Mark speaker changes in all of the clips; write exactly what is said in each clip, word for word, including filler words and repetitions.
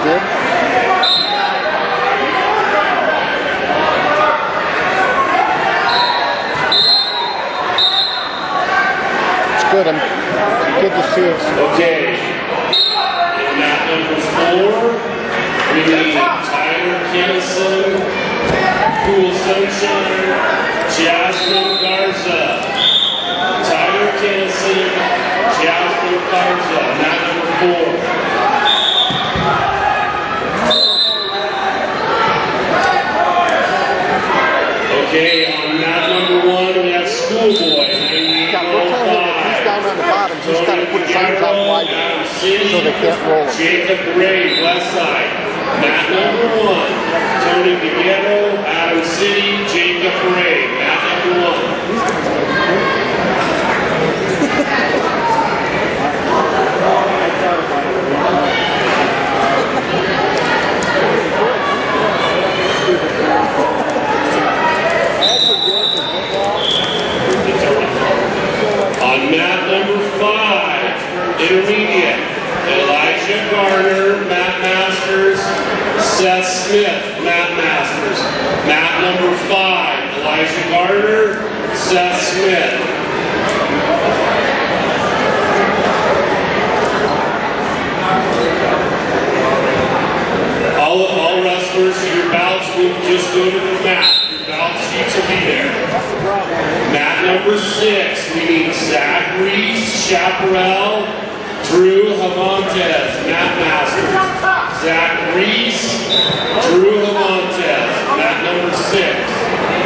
Speaker 1: good. It's good. I'm good to see it.
Speaker 2: Okay. And that number four, we need Tyler Kinnison, Cool Sunshine, Jasmine Garza. Tyler Kinnison, Jasmine Garza, that number four. Okay, on that number one, we have Schoolboy.
Speaker 1: Yeah, we're telling him that he's down on the bottom. He's got to put his arms out wide so they can't roll him.
Speaker 2: Jacob Ray, left side. Mat number one. Tony Guerrero, Adam City, Jacob Ray. Mat number one. On mat number five, intermediate, Elijah Garner, Mat Masters, Seth Smith, Mat Masters. Mat number five, Elijah Garner, Seth Smith. All, all wrestlers, your bouts will just go to the mat. Your bout sheets will be there. Mat number six, we need Zach Reese, Chaparral, Drew Hamontes, Mat Masters. Zach Reese, Drew Hamontes, mat number six.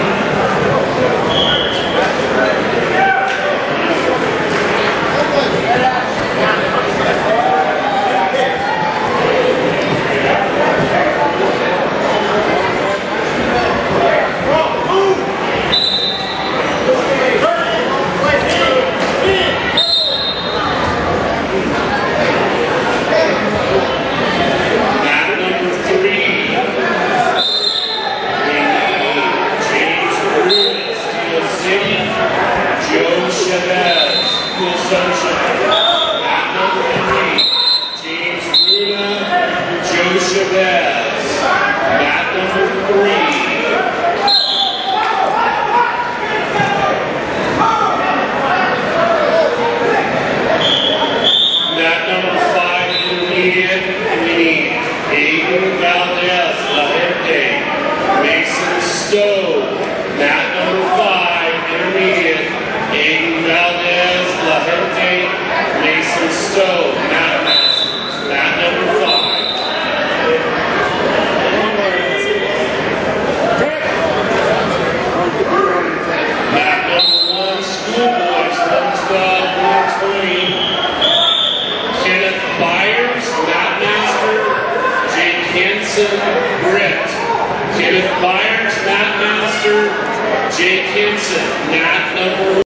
Speaker 2: Britt, Kenneth Byers, Mat Master, Jake Henson, Mat number